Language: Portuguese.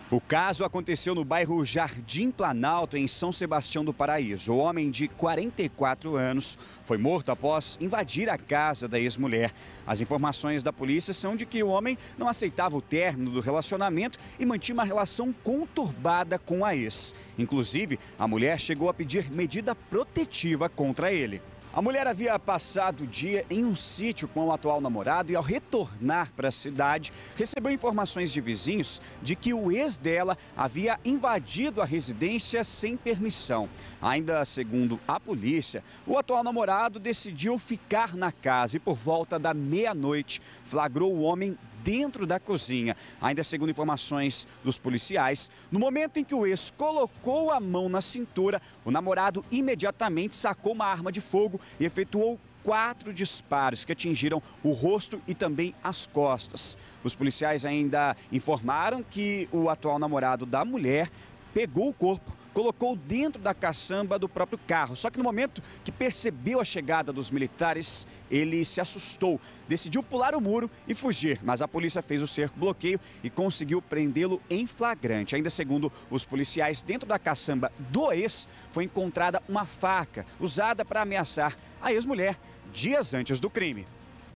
O caso aconteceu no bairro Jardim Planalto, em São Sebastião do Paraíso. O homem de 44 anos foi morto após invadir a casa da ex-mulher. As informações da polícia são de que o homem não aceitava o término do relacionamento e mantinha uma relação conturbada com a ex. Inclusive, a mulher chegou a pedir medida protetiva contra ele. A mulher havia passado o dia em um sítio com o atual namorado e, ao retornar para a cidade, recebeu informações de vizinhos de que o ex dela havia invadido a residência sem permissão. Ainda segundo a polícia, o atual namorado decidiu ficar na casa e, por volta da meia-noite, flagrou o homem dentro da cozinha. Ainda segundo informações dos policiais, no momento em que o ex colocou a mão na cintura, o namorado imediatamente sacou uma arma de fogo e efetuou 4 disparos que atingiram o rosto e também as costas. Os policiais ainda informaram que o atual namorado da mulher pegou o corpo, colocou dentro da caçamba do próprio carro. Só que no momento que percebeu a chegada dos militares, ele se assustou, decidiu pular o muro e fugir. Mas a polícia fez o cerco-bloqueio e conseguiu prendê-lo em flagrante. Ainda segundo os policiais, dentro da caçamba do ex foi encontrada uma faca usada para ameaçar a ex-mulher dias antes do crime.